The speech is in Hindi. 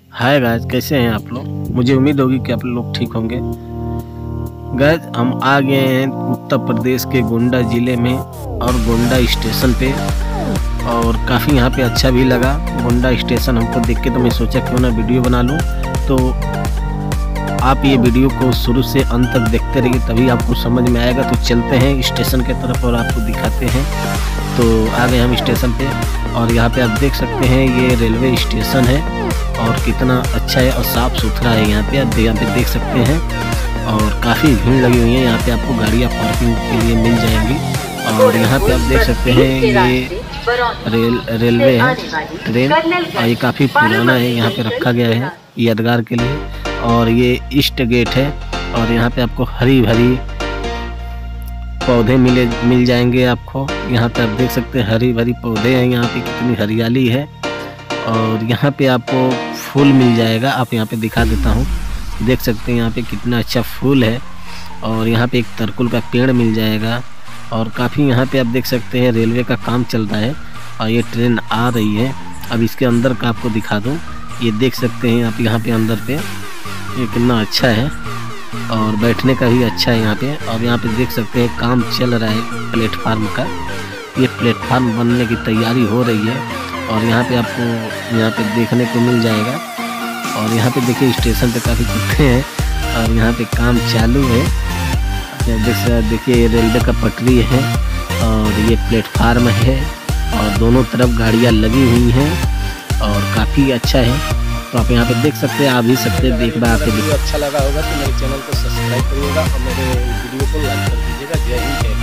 हाय गाइस, कैसे हैं आप लोग। मुझे उम्मीद होगी कि आप लोग ठीक होंगे। गाइस, हम आ गए हैं उत्तर प्रदेश के गोंडा ज़िले में और गोंडा स्टेशन पे, और काफ़ी यहाँ पे अच्छा भी लगा। गोंडा स्टेशन हमको देख के तो मैं सोचा क्यों ना वीडियो बना लूँ। तो आप ये वीडियो को शुरू से अंत तक देखते रहिए, तभी आपको समझ में आएगा। तो चलते हैं स्टेशन की तरफ और आपको दिखाते हैं। तो आ गए हम स्टेशन पे, और यहाँ पे आप देख सकते हैं ये रेलवे स्टेशन है और कितना अच्छा है और साफ़ सुथरा है। यहाँ पे आप देख सकते हैं, और काफ़ी भीड़ लगी हुई है। यहाँ पे आपको गाड़ियाँ पार्किंग के लिए मिल जाएंगी। और यहाँ पे आप देख सकते हैं ये रेलवे है, ट्रेन, और ये काफ़ी पुराना है। यहाँ पे रखा गया है यादगार के लिए। और ये ईस्ट गेट है, और यहाँ पे आपको हरी भरी पौधे मिल जाएंगे आपको। यहाँ पे आप देख सकते हैं हरी भरी पौधे हैं, यहाँ पे कितनी हरियाली है। और यहाँ पे आपको फूल मिल जाएगा, आप यहाँ पे दिखा देता हूँ। देख सकते हैं यहाँ पे कितना अच्छा फूल है। और यहाँ पे एक तरकुल का पेड़ मिल जाएगा। और काफ़ी यहाँ पे आप देख सकते हैं रेलवे का काम चल रहा है, और ये ट्रेन आ रही है। अब इसके अंदर का आपको दिखा दूँ। ये देख सकते हैं आप यहाँ पे अंदर पे, ये कितना अच्छा है, और बैठने का भी अच्छा है यहाँ पे। और यहाँ पे देख सकते हैं काम चल रहा है प्लेटफार्म का। ये प्लेटफार्म बनने की तैयारी हो रही है, और यहाँ पे आपको यहाँ पे देखने को मिल जाएगा। और यहाँ पे देखिए स्टेशन पे काफ़ी कुत्ते हैं, और यहाँ पे काम चालू है। देखिए ये रेलवे का पटरी है, और ये प्लेटफार्म है, और दोनों तरफ गाड़ियाँ लगी हुई हैं, और काफ़ी अच्छा है। तो आप यहाँ पे देख सकते हैं, आ भी सकते हैं। देख बार आपको वीडियो अच्छा लगा होगा तो मेरे चैनल को सब्सक्राइब करिएगा और मेरे वीडियो को लाइक कर दीजिएगा। जय हिंद, जय भारत।